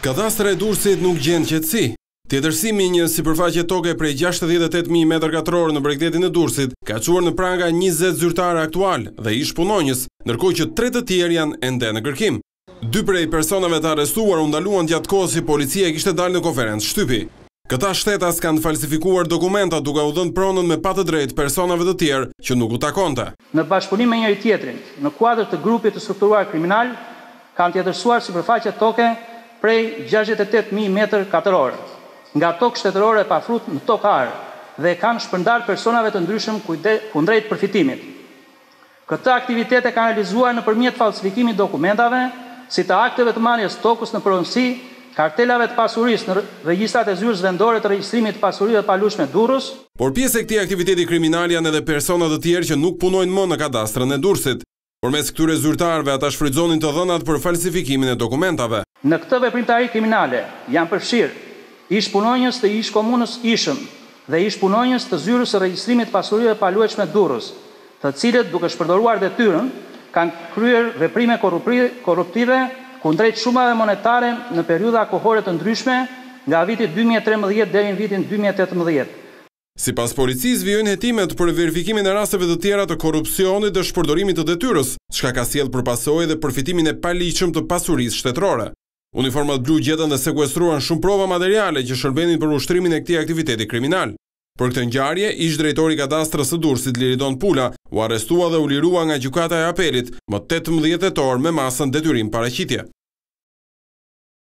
Kadastri e Durrësit nuk gjen qetësi. Tjetërsimi një sipërfaqe toke prej 68.000 m2 në bregdetin e Durrësit ka çuar në pranga 20 zyrtarë aktual dhe ish punonjës, ndërkohë që 3 të tjerë janë ende në kërkim. 2 prej personave të arrestuar u ndaluan gjatë kohës që policia kishte dalë në konferencë shtypi. Këta shtetas kanë falsifikuar dokumenta duke u dhënë pronën me pa të drejtë personave të tjerë që nuk u takonte. Në bashkëpunim me njëri tjetrin, në kuadër të grupit të strukturuar kriminal, kanë tjetërsuar sipërfaqe toke prej 68.000 m2, nga tokë shtetërore pa frut në tokë arë, dhe kanë shpërndar personave të ndryshëm kundrejt përfitimit. Këta aktivitete kanë realizuar nëpërmjet falsifikimit dokumentave, si të akteve të marrjes tokës në pronësi, kartelave të pasurisë në regjistrat e zyrës vendore të regjistrimit të pasurive të paluajtshme Durrës. Por pjesë e këtij aktiviteti kriminal janë edhe persona të tjerë që nuk punojnë më në kadastrën e Durrësit. Përmes këtyre zyrtarëve ata shfrytëzonin të dhënat për falsifikimin e dokumentave. Në këtë veprimtari kriminale janë përfshirë ish punonjës të ish komunës Ishëm dhe ish punonjës të zyrës së regjistrimit të pasurive të paluajtshme Durrës, të cilët duke shpërdoruar detyrën kanë kryer veprime korruptive kundrejt shumave monetare në periudha kohore të ndryshme nga viti 2013 deri në vitin 2018. Sipas policisë vijojnë hetimet për verifikimin e rasteve të tjera të korrupsionit dhe shpërdorimit të detyrës, çka ka sjellë përpasojë dhe përfitimin e paligjshëm të pasurisë shtetërore. Uniformat blu gjetën dhe sekuestruan shumë prova materiale që shërbenin për ushtrimin e këtij aktiviteti kriminal. Për këtë ngjarje, ish drejtori i kadastrës së Durrësit Liridon Pula u arrestua dhe u lirua nga gjykata e apelit më 18 tetor me masën detyrim paraqitje.